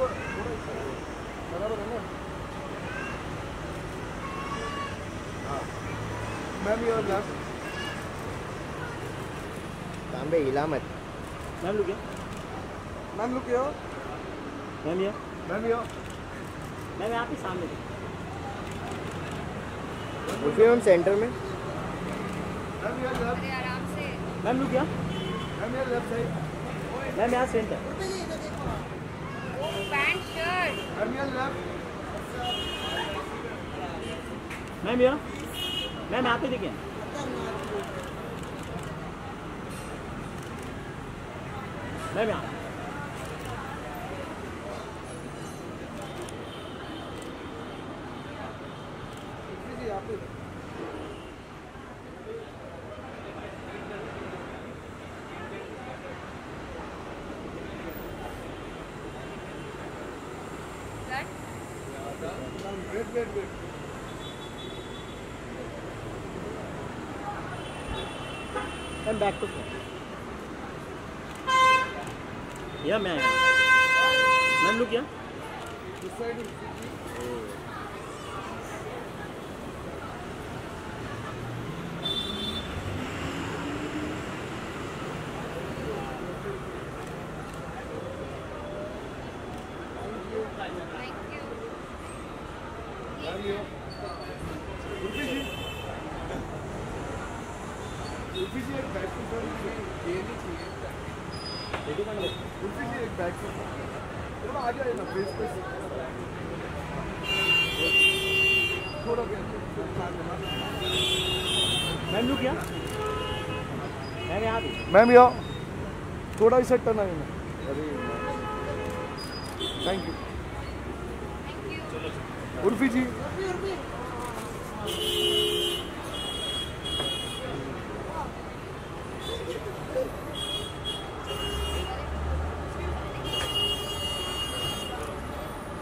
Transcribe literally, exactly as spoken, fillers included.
बराबर है ना? हाँ मैम योर लेफ्ट। तांबे हिला मत। Ma'am look here. Ma'am look here. Ma'am here. Ma'am here. Ma'am यहाँ पे सामने। उसी हम सेंटर में। Ma'am here left. अरे आराम से। Ma'am look here. Ma'am here left side. Ma'am यहाँ centre. Pant shirt. Ma'am here left. Ma'am here. Ma'am यहाँ पे देखिए। मैम यहाँ। यहाँ पे wait wait wait. Ma'am back to front. या मैं ma'am look here. This side is एक बैग से ये नहीं चाहिए। एक बैग से थोड़ा आ जाए ना फेस पे थोड़ा। Ma'am look here. मैम यहाँ पे। मैम यो थोड़ा इसे टर्न आए ना। अरे थैंक यू। उर्फी जी